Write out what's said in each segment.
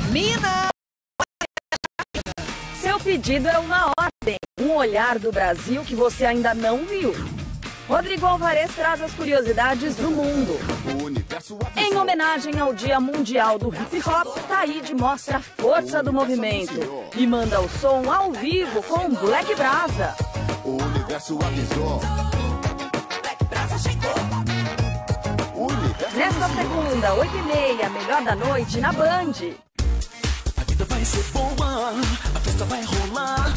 Mina! Seu pedido é uma ordem. Um olhar do Brasil que você ainda não viu. Rodrigo Alvarez traz as curiosidades do mundo. Em homenagem ao Dia Mundial do Hip Hop, Taíde mostra a força do movimento e manda o som ao vivo com Black Brasa. O universo avisou. Black Brasa chegou. Nesta segunda, 8h30, melhor da noite na Band. A vida vai ser boa, a festa vai rolar.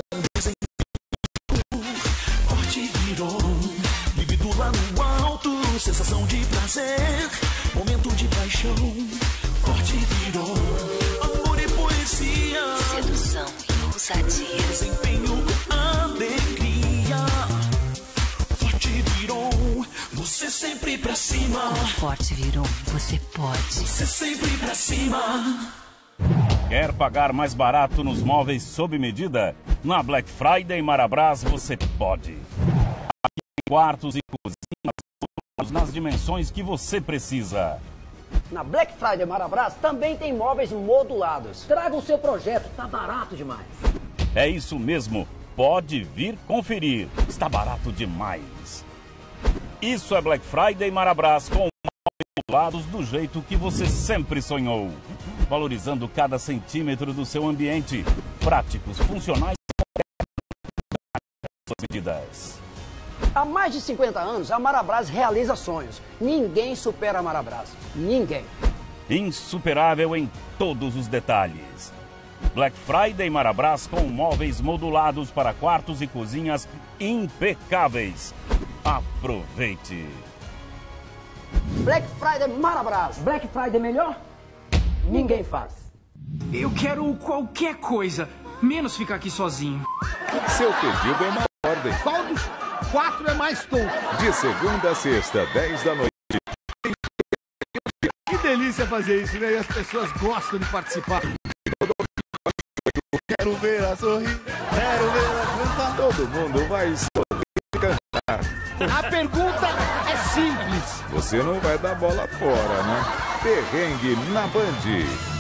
Forte virou, libido lá no alto, sensação de prazer, momento de paixão. Forte virou, amor e poesia, sedução e ousadia, desempenho com alegria. Forte virou, você sempre pra cima. Forte virou, você pode. Você sempre pra cima. Quer pagar mais barato nos móveis sob medida? Na Black Friday Marabras você pode. Aqui tem quartos e cozinhas nas dimensões que você precisa. Na Black Friday Marabras também tem móveis modulados. Traga o seu projeto, tá barato demais. É isso mesmo, pode vir conferir. Está barato demais. Isso é Black Friday Marabras com móveis modulados do jeito que você sempre sonhou. Valorizando cada centímetro do seu ambiente. Práticos, funcionais e medidas. Há mais de 50 anos, a Marabras realiza sonhos. Ninguém supera a Marabras. Ninguém. Insuperável em todos os detalhes. Black Friday Marabras com móveis modulados para quartos e cozinhas impecáveis. Aproveite! Black Friday Marabras. Black Friday melhor? Ninguém faz. Eu quero qualquer coisa, menos ficar aqui sozinho. Seu pedido é uma ordem. Qual dos 4 é mais tonto? De segunda a sexta, 10 da noite. Que delícia fazer isso, né? E as pessoas gostam de participar. Quero ver ela sorrir, quero ver ela cantar. Todo mundo vai sorrir e cantar. A pergunta é simples. Você não vai dar bola fora, né? Perrengue na Band.